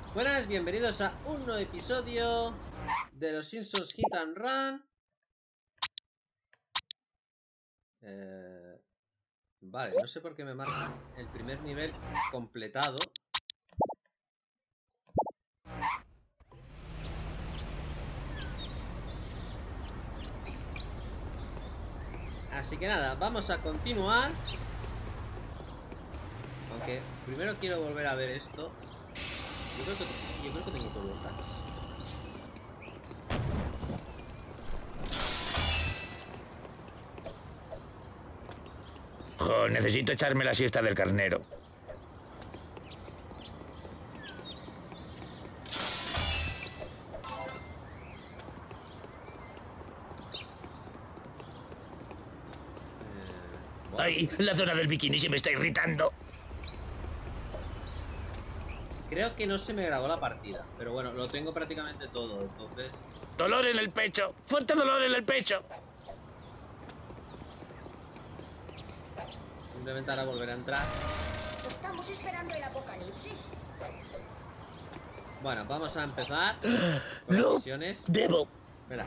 Buenas, bienvenidos a un nuevo episodio de los Simpsons Hit and Run. Vale, no sé por qué me marca el primer nivel completado. Así que nada, vamos a continuar. Aunque primero quiero volver a ver esto. Yo creo que tengo todos los tags. Jo, necesito echarme la siesta del carnero. Bueno. ¡Ay! La zona del bikini se me está irritando. Creo que no se me grabó la partida, pero bueno, lo tengo prácticamente todo, entonces... ¡Dolor en el pecho! ¡Fuerte dolor en el pecho! Simplemente ahora volver a entrar. Estamos esperando el apocalipsis. Bueno, vamos a empezar con las ¡No! misiones. ¡Debo! Espera.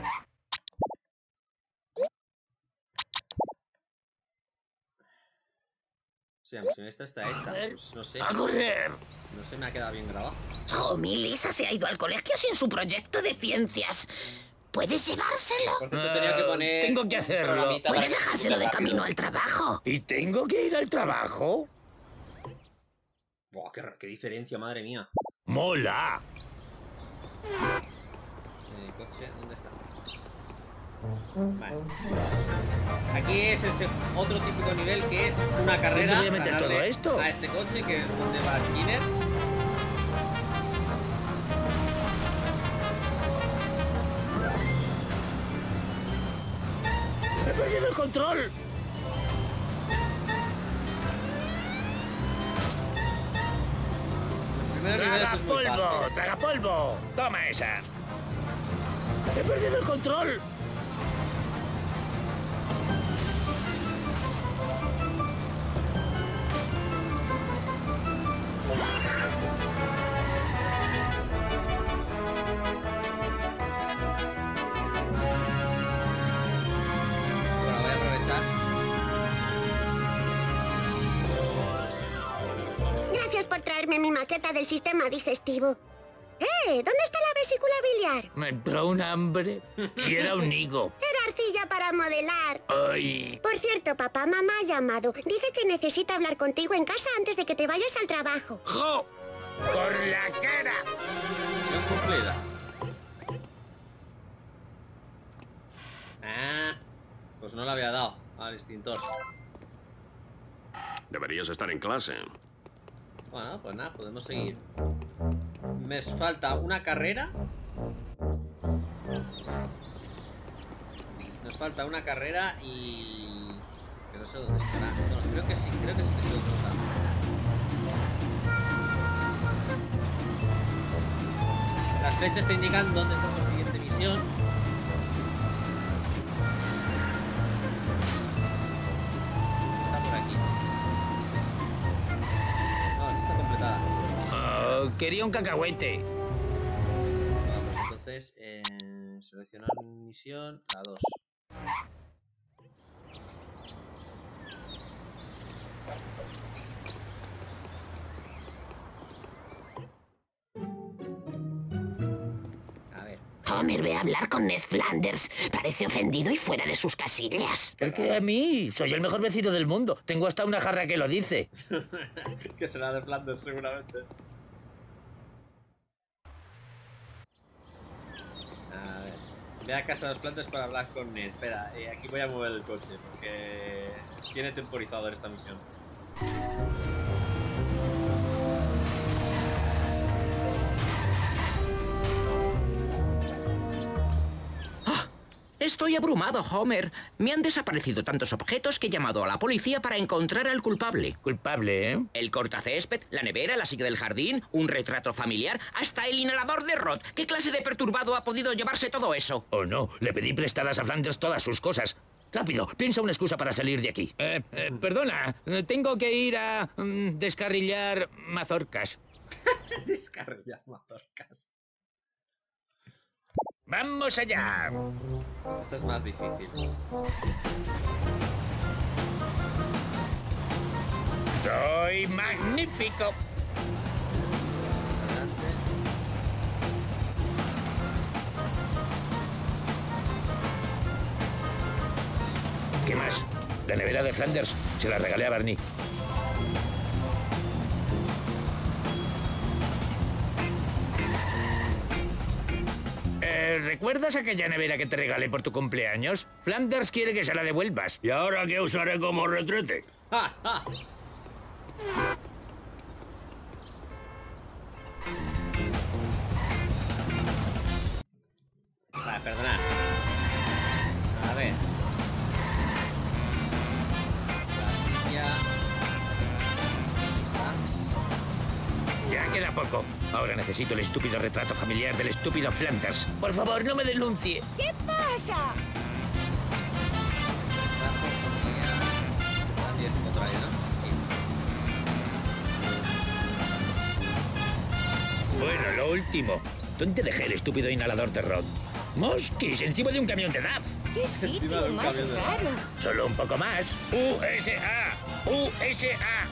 Si la misión esta está hecha, pues no sé. ¡A correr! No se me ha quedado bien grabado. Oh, mi Lisa se ha ido al colegio sin su proyecto de ciencias. ¿Puedes llevárselo? Por cierto, tenía que poner... tengo que un hacerlo. programita para ¿Puedes que se dejárselo de escuche camino rápido. al trabajo? ¿Y tengo que ir al trabajo? Buah, qué diferencia, madre mía. ¡Mola! Coche, ¿dónde está? Vale. Aquí es otro típico nivel que es una carrera. ¿Dónde voy a meter ganarle todo esto? a este coche, que es donde va Skinner. ¡He perdido el control! El primer nivel ¡Traga es muy polvo! fácil. ¡Traga polvo! ¡Toma esa! ¡He perdido el control! Bueno, voy a aprovechar. Gracias por traerme mi maqueta del sistema digestivo. ¿Dónde está la vesícula biliar? Me entró un hambre y era un higo. Era arcilla para modelar. ¡Ay! Por cierto, papá, mamá ha llamado. Dice que necesita hablar contigo en casa antes de que te vayas al trabajo. ¡Jo! ¡Por la cara! Misión cumplida. Ah, pues no le había dado al extintor. Deberías estar en clase. Bueno, pues nada, podemos seguir. Me falta una carrera. Nos falta una carrera y... que no sé dónde estará. Bueno, creo que sí que sé dónde está. Las flechas te indican dónde está tu siguiente misión. Está por aquí. No, esta está completada. Oh, quería un cacahuete. Vale, pues entonces, seleccionar misión, la 2. A ver, Homer ve a hablar con Ned Flanders. Parece ofendido y fuera de sus casillas. ¿Por qué a mí? Soy el mejor vecino del mundo. Tengo hasta una jarra que lo dice. que será de Flanders seguramente. A ver, ve a casa de los plantas para hablar con Ned. Espera, aquí voy a mover el coche porque tiene temporizador esta misión. Estoy abrumado, Homer. Me han desaparecido tantos objetos que he llamado a la policía para encontrar al culpable. Culpable, ¿eh? El cortacésped, la nevera, la silla del jardín, un retrato familiar, hasta el inhalador de Rod. ¿Qué clase de perturbado ha podido llevarse todo eso? Oh, no. Le pedí prestadas a Flanders todas sus cosas. Rápido, piensa una excusa para salir de aquí. Perdona, tengo que ir a descarrilar mazorcas. Descarrilla mazorcas. ¡Vamos allá! Esto es más difícil. ¡Soy magnífico! Adelante. ¿Qué más? La nevera de Flanders. Se la regalé a Barney. ¿Recuerdas aquella nevera que te regalé por tu cumpleaños? Flanders quiere que se la devuelvas. ¿Y ahora qué usaré como retrete? ¡Ja, ja! Vale, perdonad. A ver. La silla. Estás. Ya queda poco. Ahora necesito el estúpido retrato familiar del estúpido Flanders. Por favor, no me denuncie. ¿Qué pasa? Está bien, contrario, ¿no? Sí. Bueno, lo último. ¿Dónde dejé el estúpido inhalador de Rod? ¡Mosquis! Encima de un camión de DAF. ¡Qué Encima de sitio un más camión de- raro! Solo un poco más. USA. USA.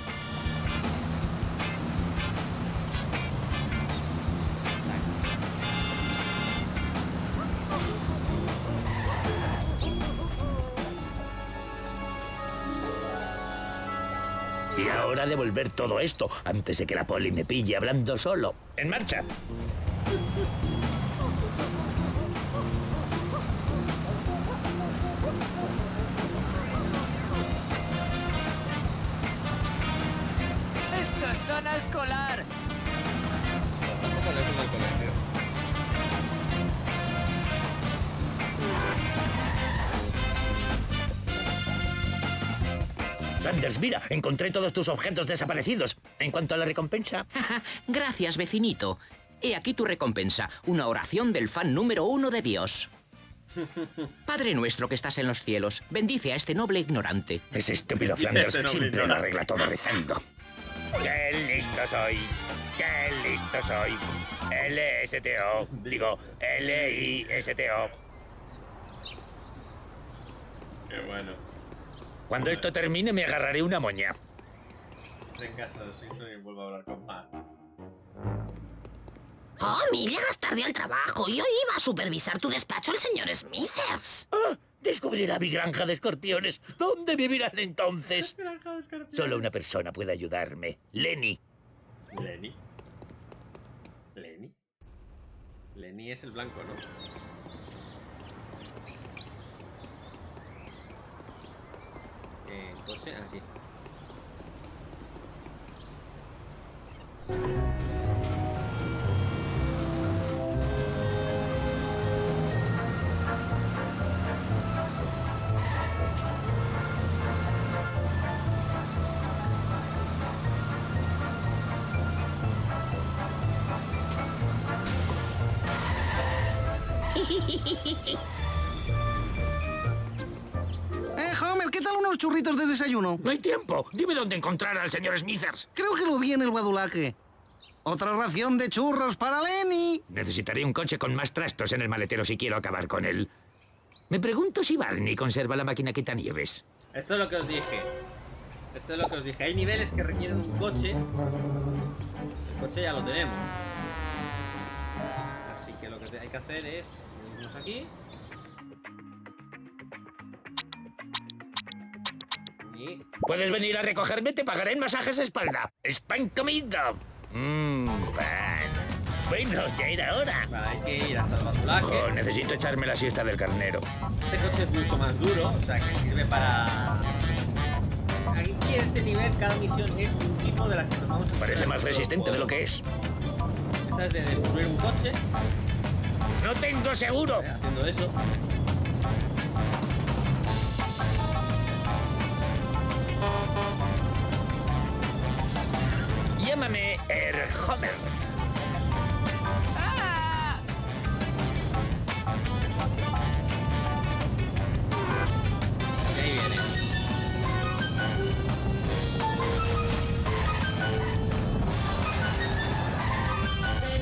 Y ahora devolver todo esto antes de que la poli me pille hablando solo. ¡En marcha! ¡Esto es zona escolar! Tampoco lejos del colegio. Flanders, mira, encontré todos tus objetos desaparecidos. En cuanto a la recompensa... Gracias, vecinito. He aquí tu recompensa, una oración del fan número 1 de Dios. Padre nuestro que estás en los cielos, bendice a este noble ignorante. Ese estúpido Flanders Este no siempre brindó lo nada. arregla todo rezando. ¡Qué listo soy! ¡Qué listo soy! L-S-T-O. Digo, L-I-S-T-O. Qué bueno. Cuando esto termine me agarraré una moña. Estoy en casa de Simpson y vuelvo a hablar con Marge. Homie, llegas tarde al trabajo y hoy iba a supervisar tu despacho el señor Smithers. ¡Ah! Descubrirá mi granja de escorpiones. ¿Dónde vivirán entonces? Solo una persona puede ayudarme. Lenny. Lenny. Lenny. Lenny es el blanco, ¿no? Coche, aquí. Homer, ¿qué tal unos churritos de desayuno? No hay tiempo. Dime dónde encontrar al señor Smithers. Creo que lo vi en el Badulaque. Otra ración de churros para Lenny. Necesitaré un coche con más trastos en el maletero si quiero acabar con él. Me pregunto si Barney conserva la máquina quitanieves. Esto es lo que os dije. Esto es lo que os dije. Hay niveles que requieren un coche. El coche ya lo tenemos. Así que lo que hay que hacer es irnos aquí. Y... Puedes venir a recogerme, te pagaré en masajes de espalda. ¡Span comido! Pan. Bueno, ya era hora. Vale, hay que ir hasta el badulaje. Oh, necesito echarme la siesta del carnero. Este coche es mucho más duro, o sea que sirve para... Aquí en este nivel cada misión es un tipo de las que nos vamos a... Parece más resistente de lo que es. Esta es de destruir un coche, ¡No tengo seguro! haciendo eso. Llámame Homer. Y ahí viene.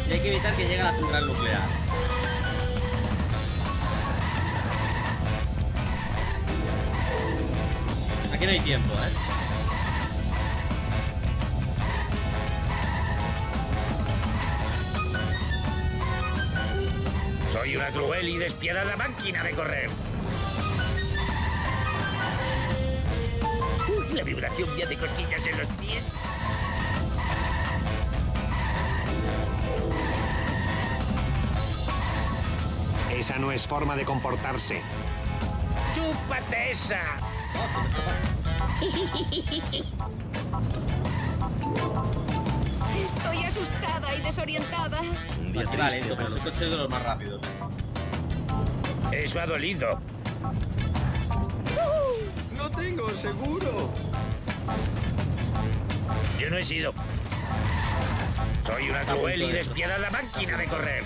Y hay que evitar que llegue a la central nuclear. Aquí no hay tiempo, ¿eh? Soy una cruel y despiadada máquina de correr. Uy, la vibración me hace cosquillas en los pies. Esa no es forma de comportarse. ¡Chúpate esa! Oh, se me escapa. Estoy asustada y desorientada. Un día Aquí va triste lento, pero para ese los... coche es de los más rápidos. Eso ha dolido. No tengo seguro. Yo no he sido. Soy una cruel y despiadada máquina de correr.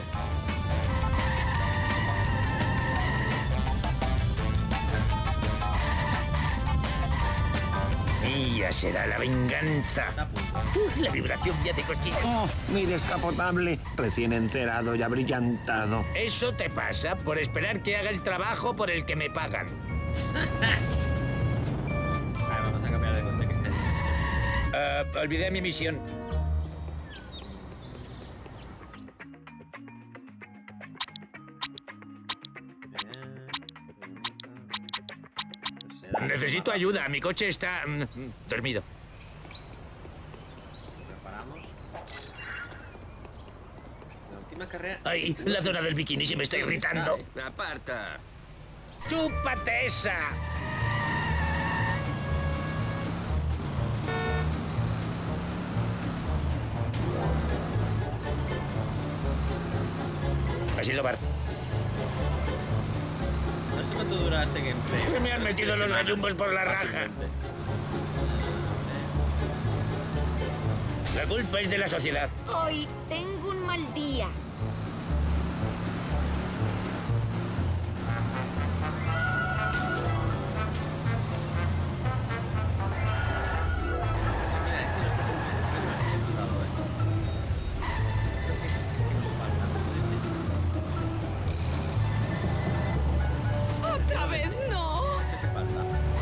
Mía será la venganza. Uy, la vibración me hace cosquillas. Oh, mi descapotable, recién encerado y abrillantado. Eso te pasa por esperar que haga el trabajo por el que me pagan. Vale, vamos a cambiar de coche que esté bien. Olvidé mi misión. Necesito ayuda. Mi coche está dormido. Preparamos. La última carrera. Ay, la zona del bikini se me está irritando. Aparta. ¡Chúpate esa! Ha sido Bart. No sé cuánto dura este gameplay. Me han metido los gallumbos por la raja. Fácilmente. La culpa es de la sociedad. Hoy tengo un mal día. Mira, este no está completo. No estoy emputado, Creo que es que nos falta. ¿Puede ser? ¡Otra vez no! No sé qué falta.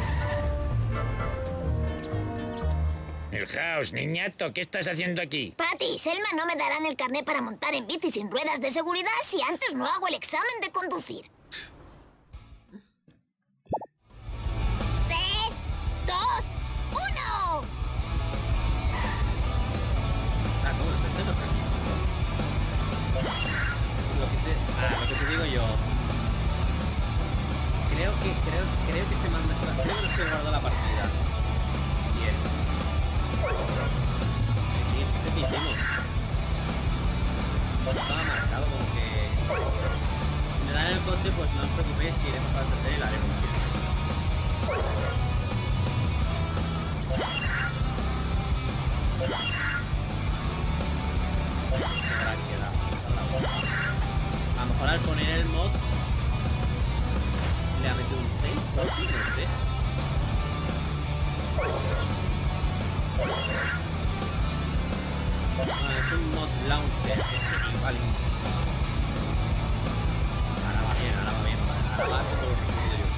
El caos, niñato, ¿qué estás haciendo aquí? Patty, Selma no me darán el carné para montar en bici sin ruedas de seguridad si antes no hago el examen de conducir. 3, 2, 1. Ah, ¿cómo? Este no es aquí. Lo que te digo yo. Creo que se manda. Creo que no se guardó la partida. Bien. Sí, este es el que hicimos. Estaba marcado como que. Si me dan el coche, pues no os preocupéis que iremos al tercero y la haremos bien. Se habrá quedado, a lo mejor al poner el mod le ha metido un save, no sé. No, es un mod launcher, es que igual incluso. Ahora va bien, ahora va bien, ahora va todo lo que quiero yo.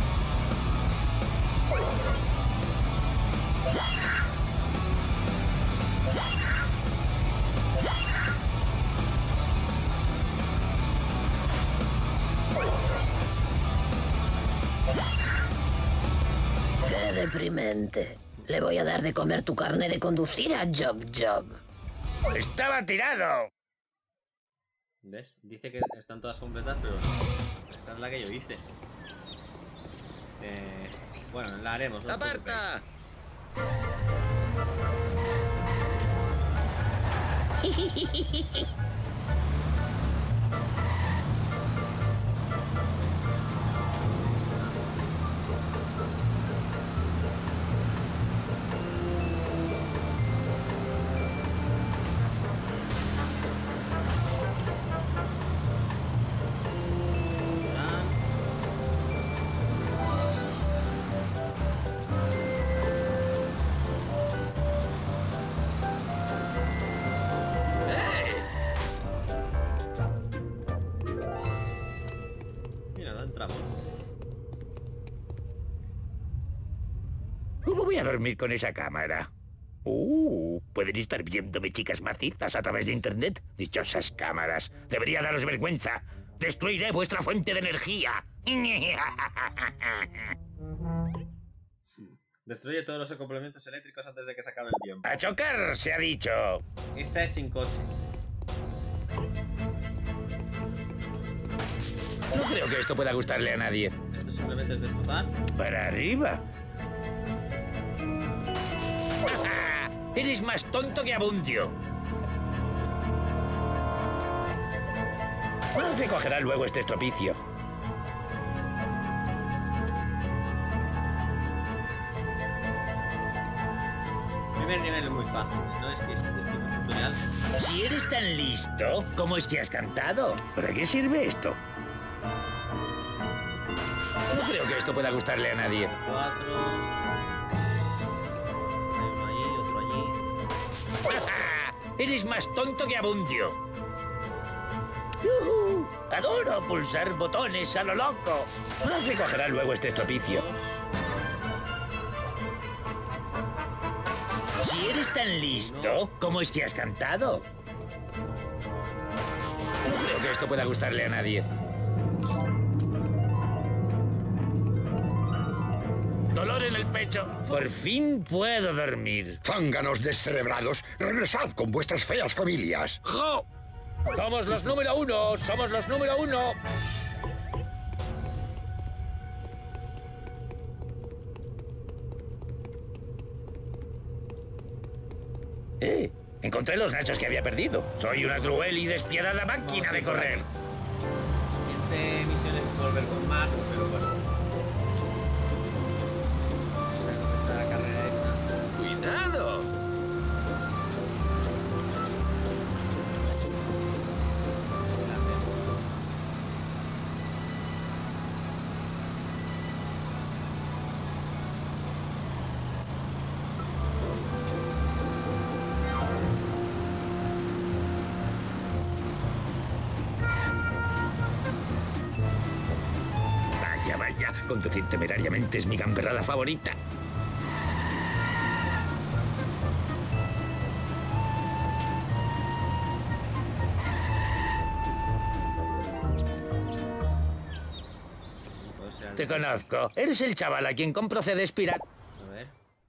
Qué deprimente. Le voy a dar de comer tu carne de conducir a Job Job. ¡Estaba tirado! ¿Ves? Dice que están todas completas, pero no. Esta es la que yo hice. Bueno, la haremos. No os ¡Aparta! entramos. ¿Cómo voy a dormir con esa cámara? Pueden estar viéndome chicas macizas a través de internet. Dichosas cámaras. Debería daros vergüenza. Destruiré vuestra fuente de energía. Destruye todos los complementos eléctricos antes de que se acabe el tiempo. ¡A chocar! Se ha dicho. Esta es sin coche. No creo que esto pueda gustarle a nadie. Esto simplemente es disfrutar. ¡Para arriba! Eres más tonto que Abundio. No se cogerá luego este estropicio. Primer nivel es muy fácil, ¿no? Es que es tipo tutorial. Si eres tan listo, ¿cómo es que has cantado? ¿Para qué sirve esto? No creo que esto pueda gustarle a nadie. 4. Hay uno allí, otro allí. Eres más tonto que Abundio. Adoro pulsar botones a lo loco. No se cogerá luego este estropicio. Si eres tan listo, ¿cómo es que has cantado? No creo que esto pueda gustarle a nadie. Dolor en el pecho. Por fin puedo dormir. Zánganos descerebrados, regresad con vuestras feas familias. ¡Jo! ¡Somos los número 1! ¡Somos los número 1! Encontré los nachos que había perdido. Soy una cruel y despiadada máquina de correr. Siguiente misión es volver con Max, pero bueno. No sé dónde está la carrera esa. ¡Cuidado! La hacemos. Vaya, vaya. Conducir temerariamente es mi gamberrada favorita. O sea, Te conozco. Eres el chaval a quien compro CDs pirata. a ver.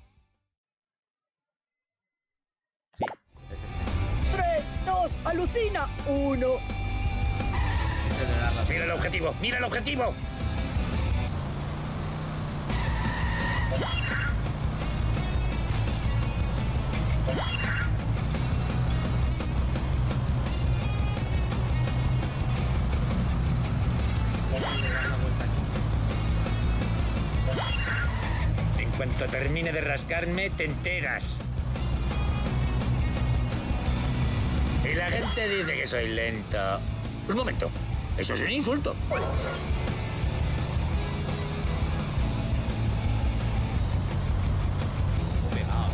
Sí, es este. 3, 2, alucina, 1. Ese de dar las ¡Mira el objetivo! ¡Mira el objetivo! En cuanto termine de rascarme, te enteras. Y la gente dice que soy lento. Un momento. Eso es un insulto. pegado,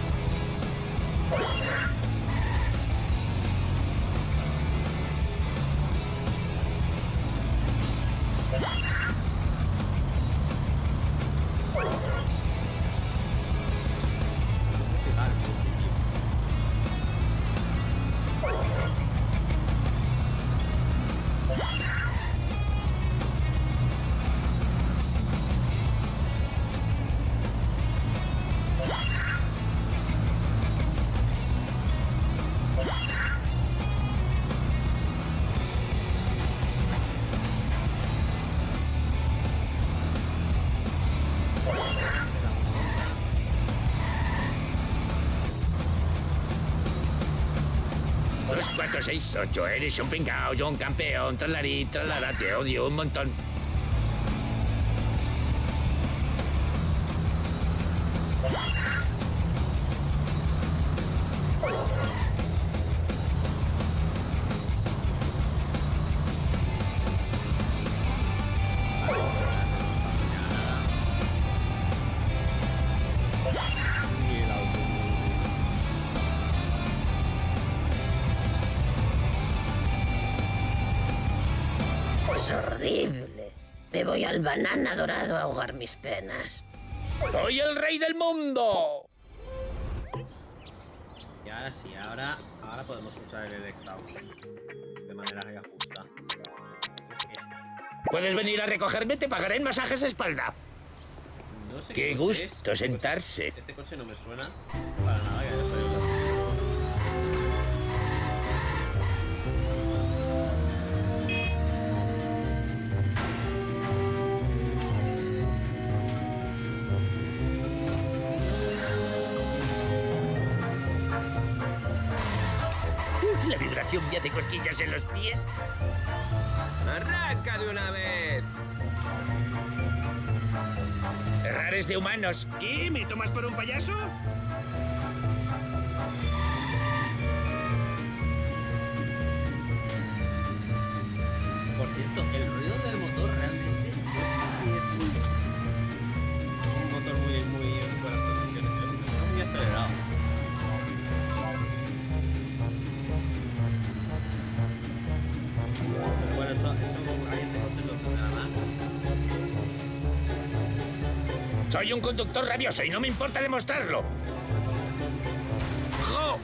Dos, 4, 6, 8. Eres un pringao, yo un campeón. Tralarí, tralará, te odio un montón. Es horrible. Me voy al banana dorado a ahogar mis penas. ¡Soy el rey del mundo! Y ahora sí, ahora podemos usar el Electabuzz de manera justa. Es esta. Puedes venir a recogerme, te pagaré en masajes de espalda. No sé qué coche gusto es. sentarse. Este coche no me suena para nada, que haya salido en la serie. La vibración me hace cosquillas en los pies. ¡Arranca de una vez! Errares de humanos. ¿Qué? ¿Me tomas por un payaso? Por cierto, el ruido del motor realmente no sé si es un motor muy buenas condiciones, ¿eh? Está muy acelerado. Pero bueno, eso alguien de coches lo pondrá más. Soy un conductor rabioso y no me importa demostrarlo. ¡Jo!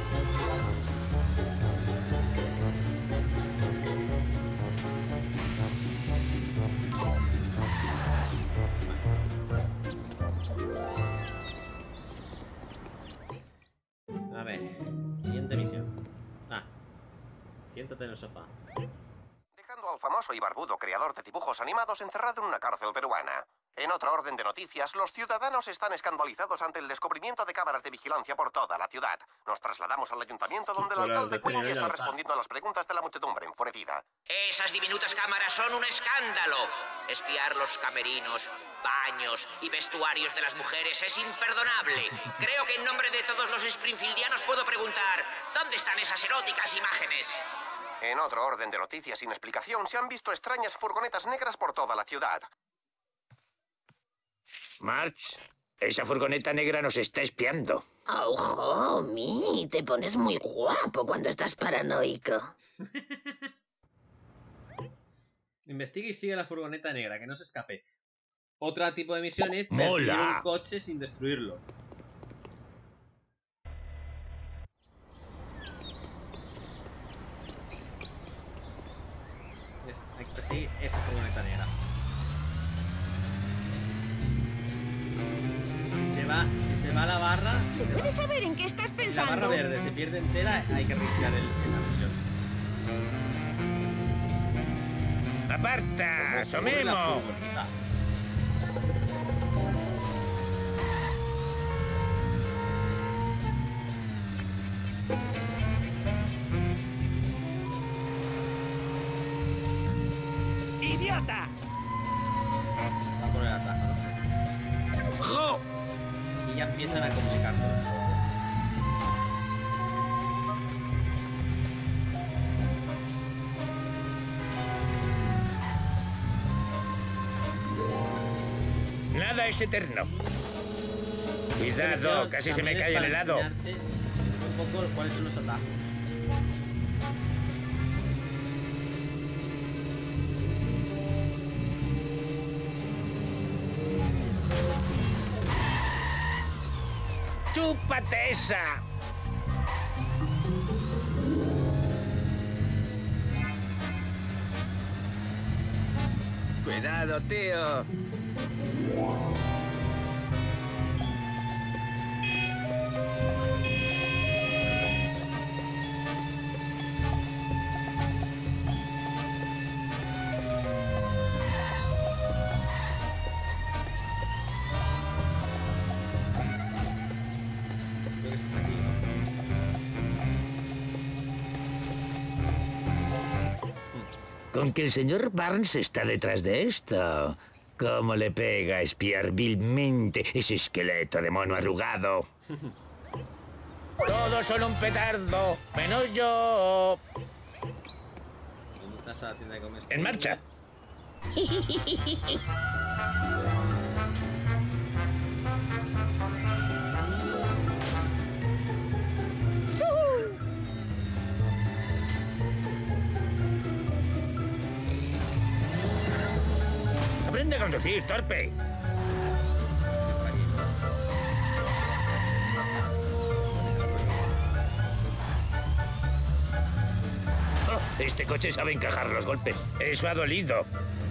A ver, siguiente misión. Siéntate en el sofá. Dejando al famoso y barbudo creador de dibujos animados encerrado en una cárcel peruana. En otro orden de noticias, los ciudadanos están escandalizados ante el descubrimiento de cámaras de vigilancia por toda la ciudad. Nos trasladamos al ayuntamiento donde el alcalde Quingy está respondiendo a las preguntas de la muchedumbre enfurecida. Esas diminutas cámaras son un escándalo. Espiar los camerinos, baños y vestuarios de las mujeres es imperdonable. Creo que en nombre de todos los springfieldianos puedo preguntar, ¿dónde están esas eróticas imágenes? En otro orden de noticias sin explicación, se han visto extrañas furgonetas negras por toda la ciudad. March, esa furgoneta negra nos está espiando. ¡Ojo, Mi! Te pones muy guapo cuando estás paranoico. Investiga y sigue la furgoneta negra, que no se escape. Otro tipo de misión es ¡Mola! perseguir un coche sin destruirlo. Hay que perseguir esa furgoneta negra. Si se va la barra... ¿Se puede saber en qué estás Si la pensando? barra verde se pierde entera, hay que reiniciar la misión. ¡Aparta! Corre la ¡Somemo! furgoneta. ¡Idiota! Va por el atajo, ¿no? ¡Jo! Y ya empiezan a comunicar todo. Nada es eterno. Esta Cuidado, misión casi se me también es cae el para helado. enseñarte un poco cuáles son los atajos. ¡Chúpate esa! Cuidado, tío. Creo que está aquí, ¿no? Con que el señor Barnes está detrás de esto. ¿Cómo le pega a espiar vilmente ese esqueleto de mono arrugado? Todos son un petardo, menos yo. ¿Dónde está la tienda de comestibles? En marcha. Aprende a conducir, torpe. Oh, este coche sabe encajar los golpes. Eso ha dolido.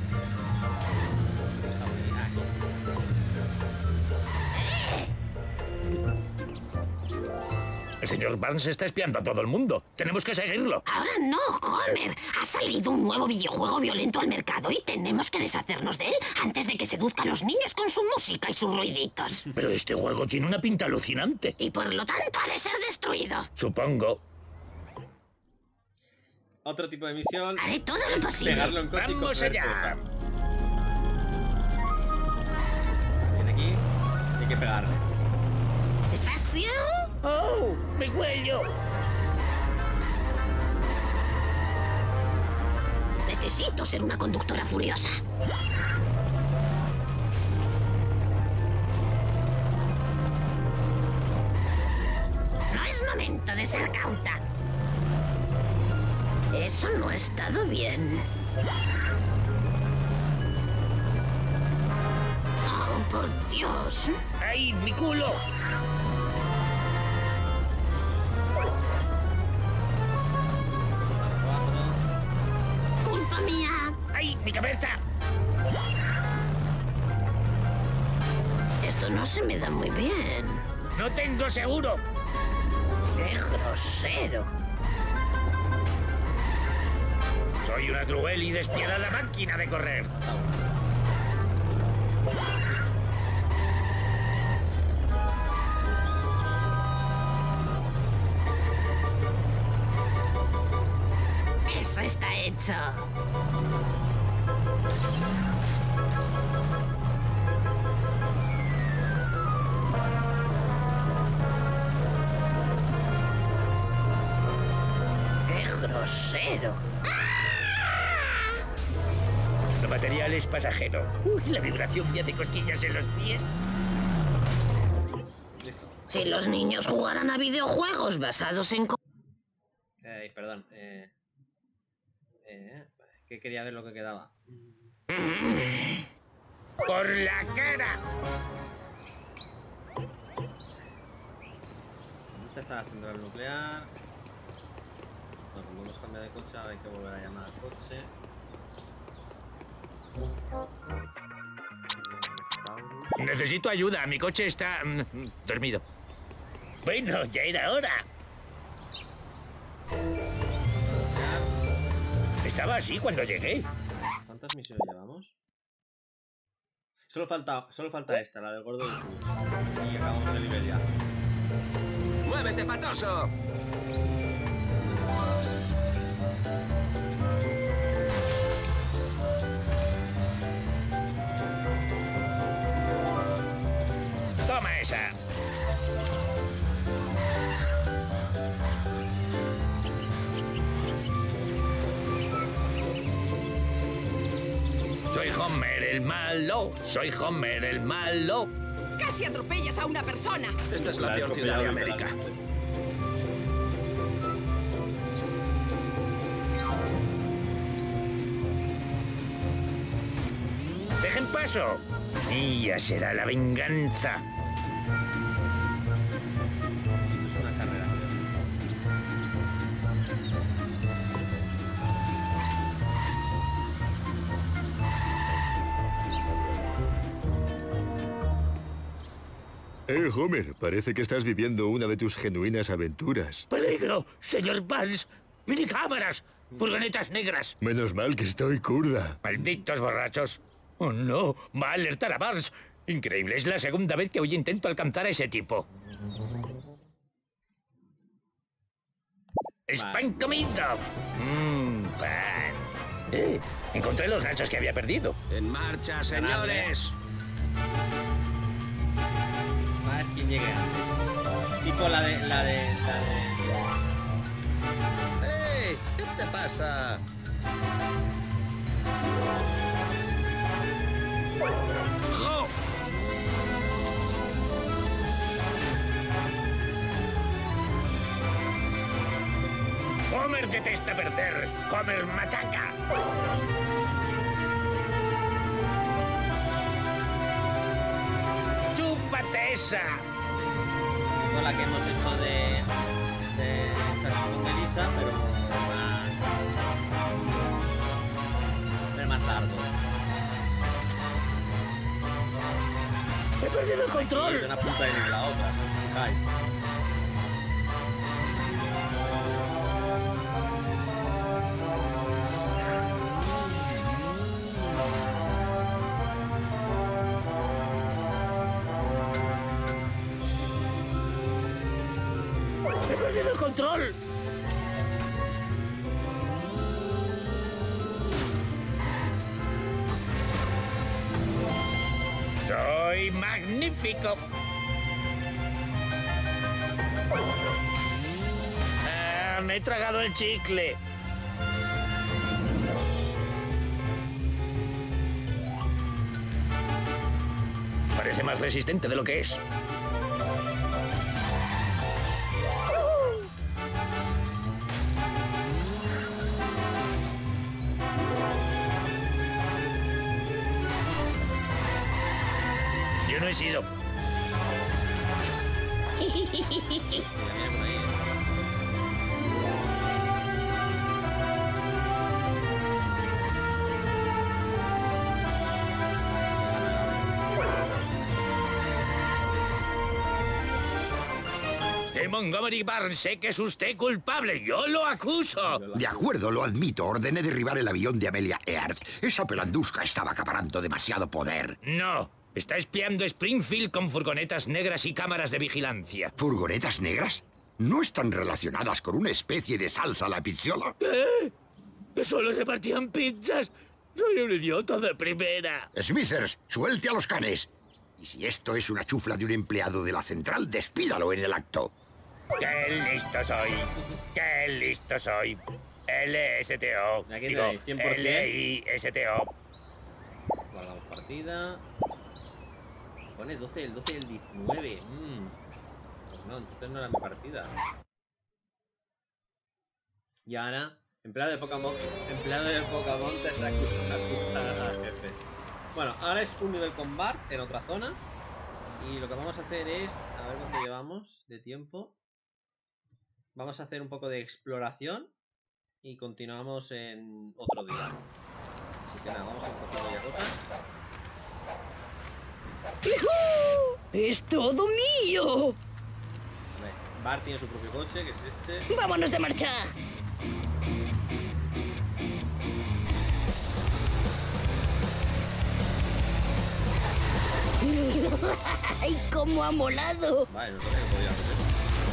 El señor Barnes está espiando a todo el mundo. Tenemos que seguirlo. Ahora no, Homer. Ha salido un nuevo videojuego violento al mercado y tenemos que deshacernos de él antes de que seduzca a los niños con su música y sus ruiditos. Pero este juego tiene una pinta alucinante. Y por lo tanto ha de ser destruido. Supongo. Otro tipo de misión. Haré todo lo posible. Pegarlo en coche y ¡Vamos coger allá! cosas. Viene aquí. Hay que pegarle. ¿Estás ciego? ¡Oh! ¡Mi cuello! Necesito ser una conductora furiosa. No es momento de ser cauta. Eso no ha estado bien. Oh, por Dios. ¡Ay, mi culo! Culpa mía. ¡Ay, mi cabeza! Esto no se me da muy bien. ¡No tengo seguro! ¡Qué grosero! Soy una cruel y despiadada máquina de correr. Eso está hecho. ¡Qué grosero! El material es pasajero. Uy, la vibración me hace cosquillas en los pies. Listo. Si los niños jugaran a videojuegos basados en... Perdón. Que quería ver lo que quedaba. ¡Por la cara! Esta está la central nuclear. Bueno, como hemos cambiado de coche, ahora hay que volver a llamar al coche. Necesito ayuda. Mi coche está... dormido. Bueno, ya era hora. Estaba así cuando llegué. ¿Cuántas misiones llevamos? Solo falta esta, la del gordo del bus. Y acabamos el nivel ya. ¡Muévete, patoso! Toma esa. Soy Homer el malo, soy Homer el malo. Casi atropellas a una persona. Esta es la peor ciudad de América. ¡Dejen paso! Mía será la venganza. Esto es una carrera. Homer, parece que estás viviendo una de tus genuinas aventuras. ¡Peligro! ¡Señor Barnes! ¡Minicámaras! ¡Furgonetas negras! Menos mal que estoy kurda. ¡Malditos borrachos! ¡Oh, no! ¡Va a alertar a Barnes! Increíble, es la segunda vez que hoy intento alcanzar a ese tipo. ¡Pan comido! ¡Pan! Encontré los ganchos que había perdido. ¡En marcha, señores! Ah, es quien llegue antes. Tipo la de... ¡Hey! ¿Qué te pasa? ¡Jo! Homer detesta perder. Homer machaca. Alteza. Con la que hemos hecho de Saxo con Melissa, pero más largo. He perdido el control. Aquí, una punta de la otra, fijáis. He perdido el control. Soy magnífico. Me he tragado el chicle. Parece más resistente de lo que es. Yo no he sido. De Montgomery Barnes, sé que es usted culpable. Yo lo acuso. De acuerdo, lo admito. Ordené derribar el avión de Amelia Earhart. Esa pelandusca estaba acaparando demasiado poder. No. Está espiando Springfield con furgonetas negras y cámaras de vigilancia. ¿Furgonetas negras? ¿No están relacionadas con una especie de salsa a la pizziola? ¿Qué? ¿Solo repartían pizzas? Soy un idiota de primera. Smithers, suelte a los canes. Y si esto es una chufla de un empleado de la central, despídalo en el acto. ¡Qué listo soy! ¡Qué listo soy! LSTO. Aquí Digo, tenéis 100%. LISTO. Guardamos partida. Pone 12, el 12 y el 19. Pues no, entonces no era mi partida. Y ahora, empleado de Pokémon te acusa al jefe. Bueno, ahora es un nivel con Bart en otra zona. Y lo que vamos a hacer es, a ver cuánto llevamos de tiempo. Vamos a hacer un poco de exploración y continuamos en otro día. Así que nada, vamos a encontrar ya cosas. ¡Es todo mío! A ver, Bart tiene su propio coche, que es este. ¡Vámonos de marcha! ¡Ay, cómo ha molado! Vale, no sabía que podía hacer eso.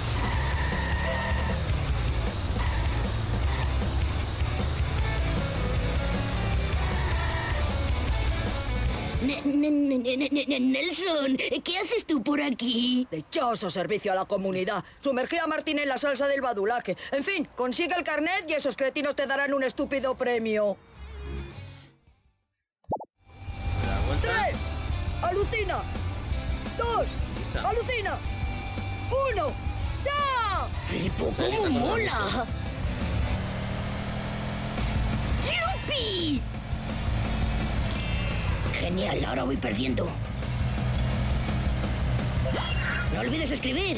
Nelson, ¿qué haces tú por aquí? Dichoso servicio a la comunidad. Sumergí a Martín en la salsa del badulaque. En fin, consigue el carnet y esos cretinos te darán un estúpido premio. 3. ¡Alucina! 2. ¡Alucina! 1. ¡Ya! ¡Flipo, cómo mola! ¡Yupi! Genial, ahora voy perdiendo. No olvides escribir.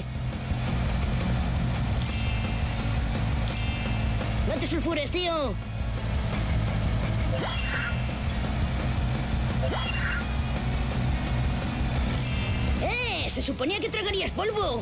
No te sulfures, tío. Se suponía que tragarías polvo.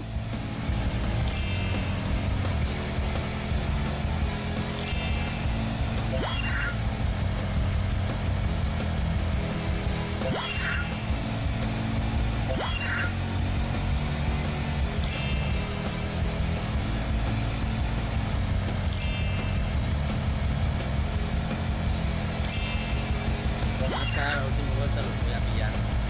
La última vuelta los voy a pillar.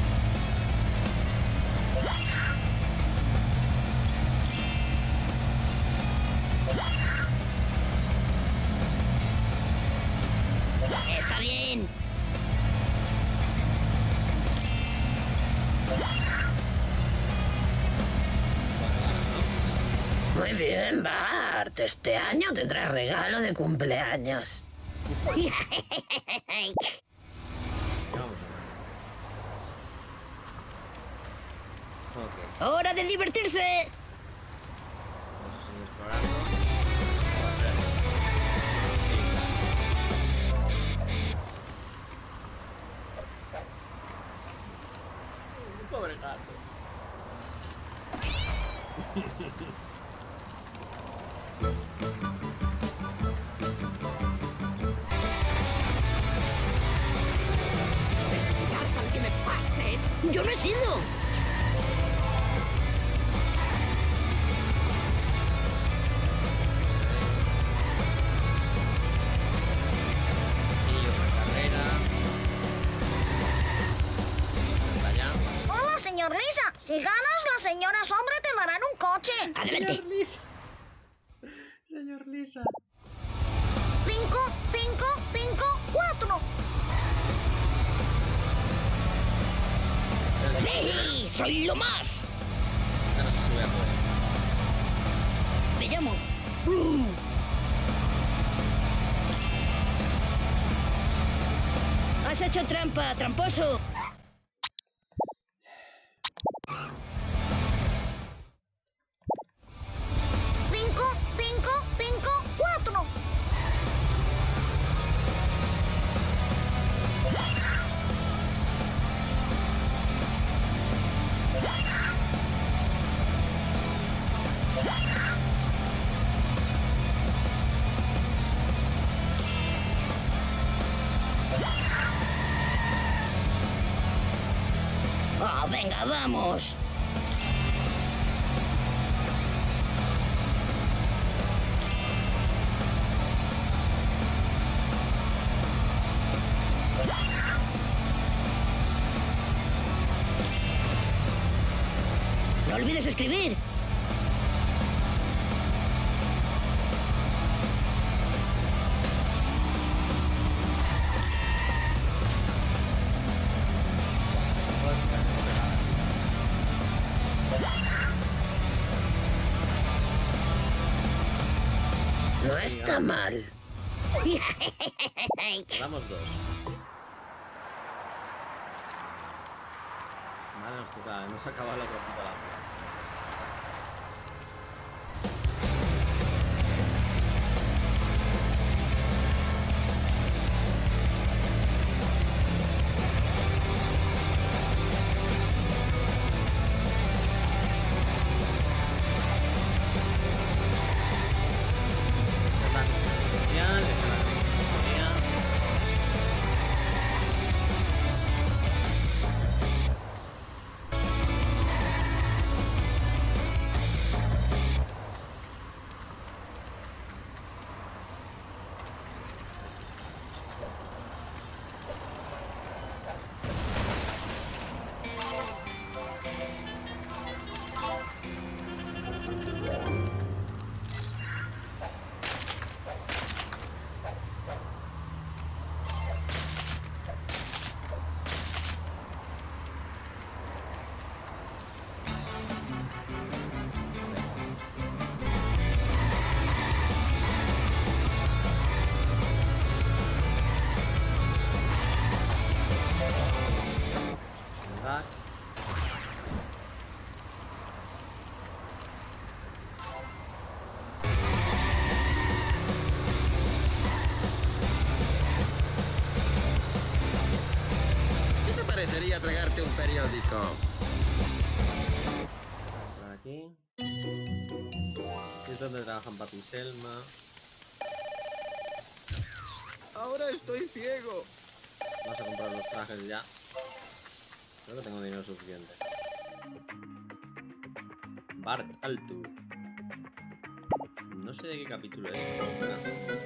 Está bien. Muy bien, Bart. Este año tendrás regalo de cumpleaños. Vamos. Ok. ¡Hora de divertirse! Vamos a seguir explorando. Pobre gato. Estoy harta de que me pases. ¡Yo no he sido! Y otra carrera. Allá. Hola, señor Lisa. Si ganas, las señoras hombre te darán un coche. ¡Adelante! Señor Lisa. Señor Lisa. 5, 5, 5, 4. ¡Sí! ¡Soy lo más! Ya no sé si voy a poder. Me llamo... ¡Has hecho trampa, tramposo! Cinco, 5, 5, 4. ¡Oh, venga, vamos! ¡No olvides escribir! No está mal. Damos 2. Vale, nos toca. Hemos acabado la otra puta lámpara. Parecería tragarte un periódico. Por aquí. Es donde trabajan Papi y Selma. Ahora estoy ciego. Vamos a comprar los trajes ya. Creo que tengo dinero suficiente. Bart Altu. No sé de qué capítulo es. ¿No suena?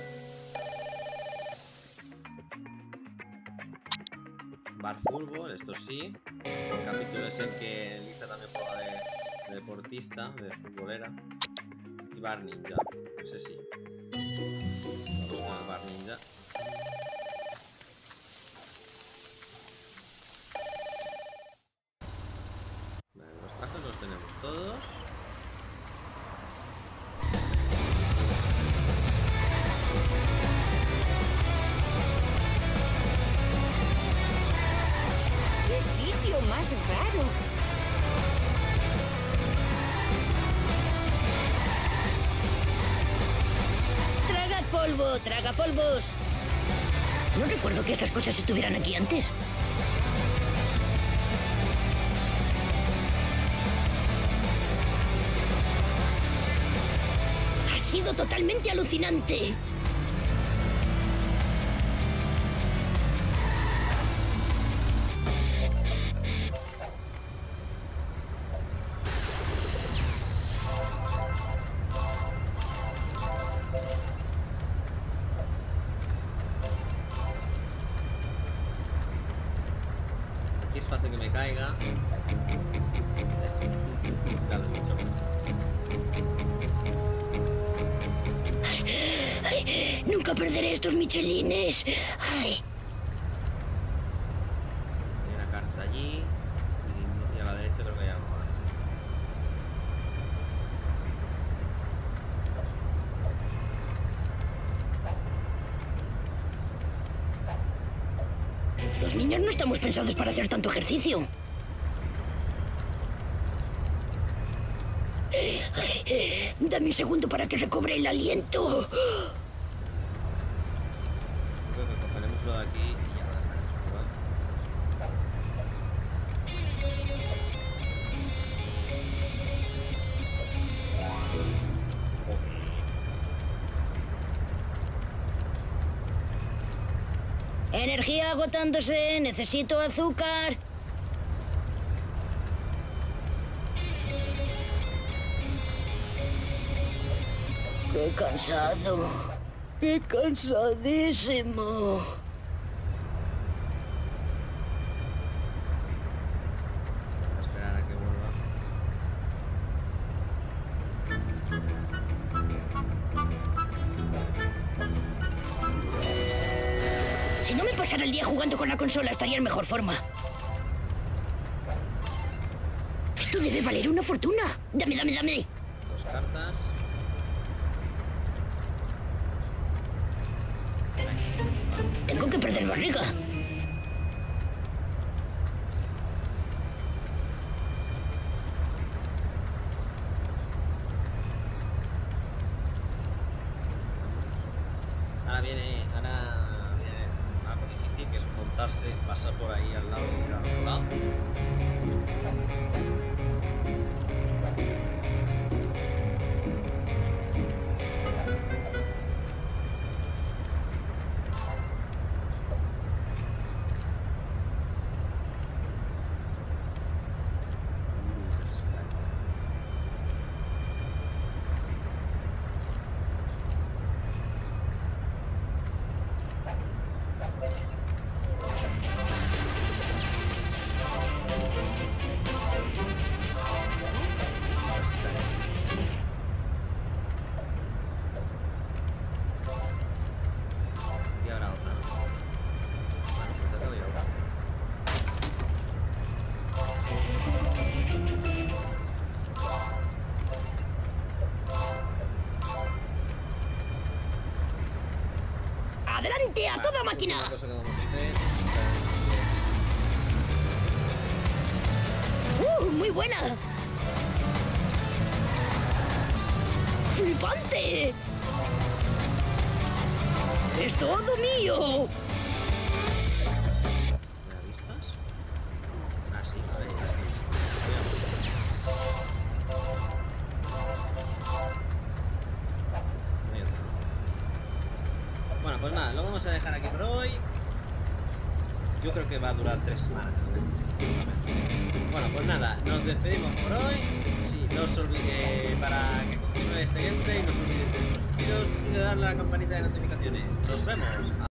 Bar Fútbol, esto sí. El capítulo es el que Lisa también juega de deportista, de futbolera. Y Bar Ninja, ese sí. Vamos con el Bar Ninja. Vale, los trajes los tenemos todos. ¡Qué sitio más raro! polvo, traga polvos. No recuerdo que estas cosas estuvieran aquí antes. Ha sido totalmente alucinante. Es fácil que me caiga. Ya lo he dicho. Ay, nunca perderé estos michelines. Ay. Hay una carta allí. Y a la derecha creo que hay algo más. Los niños no estamos pensados para hacer tanto ejercicio. Dame un segundo para que recobre el aliento. Creo que cogeremos lo de aquí y ya lo dejaremos igual. Energía agotándose, necesito azúcar. Qué cansado. Qué cansadísimo. Voy a esperar a que vuelva. Si no me pasara el día jugando con la consola, estaría en mejor forma. Esto debe valer una fortuna. Dame, dame, dame. 2 cartas. Tengo que perder barriga. Ahora viene algo difícil, que es montarse, pasar por ahí al lado y ir al otro lado. Y ahora otra. Bueno, pues acabo y ahora. ¡Adelante a toda máquina! Una cosa que vamos a hacer es... ¡Muy buena! ¡Flipante! ¡Es todo mío! ¿Realistas? Ah, sí, a ver, así. Bueno, pues nada, lo vamos a dejar aquí por hoy. Yo creo que va a durar 3 semanas. Bueno, pues nada, nos despedimos por hoy. Sí, no os olvidéis, para que continúe este gameplay, no os olvidéis de suscribiros y de darle a la campanita de notificaciones. Nos vemos.